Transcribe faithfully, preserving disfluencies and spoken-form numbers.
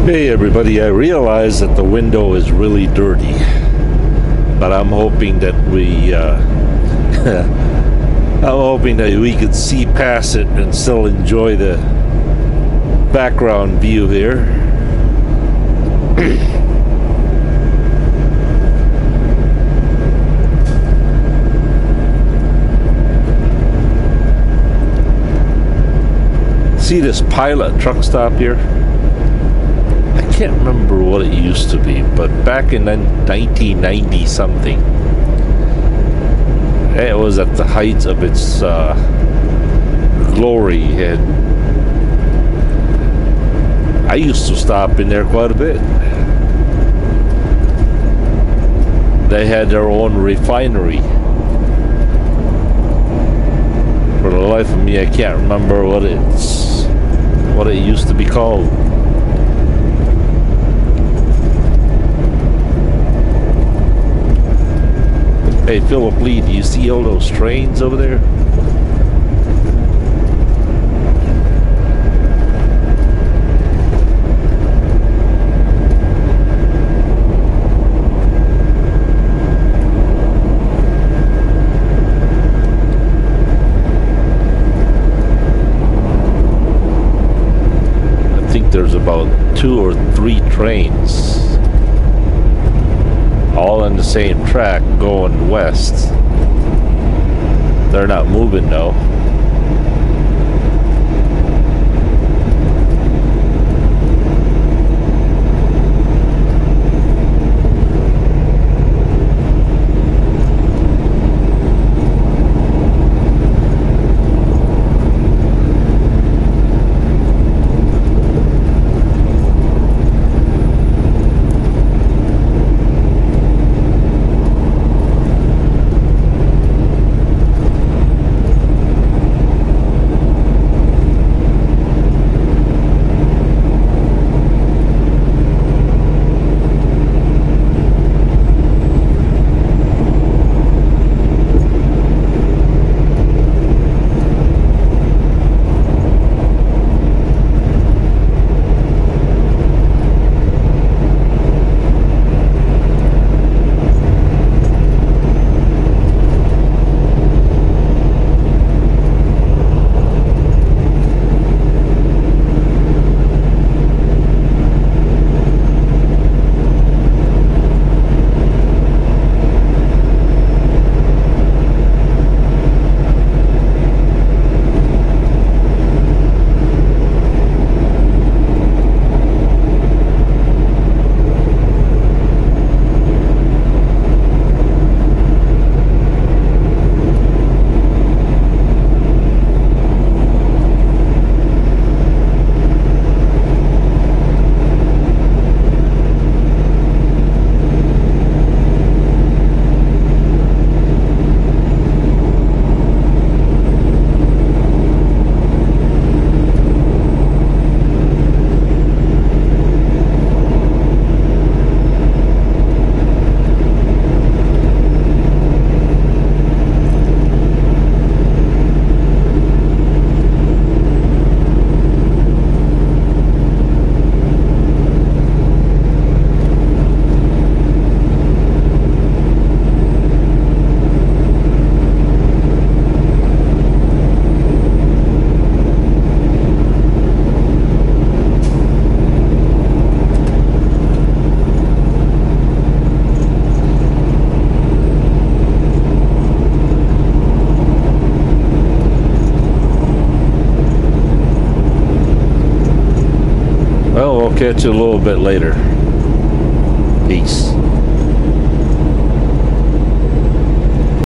Hey everybody, I realize that the window is really dirty, but I'm hoping that we, uh, I'm hoping that we could see past it and still enjoy the background view here. See this Pilot truck stop here? I can't remember what it used to be, but back in nineteen ninety something, it was at the height of its uh, glory, and I used to stop in there quite a bit. They had their own refinery. For the life of me, I can't remember what it's what it used to be called. Hey, Philip Lee, do you see all those trains over there? I think there's about two or three trains all on the same track going west. They're not moving though. Well, we'll catch you a little bit later. Peace.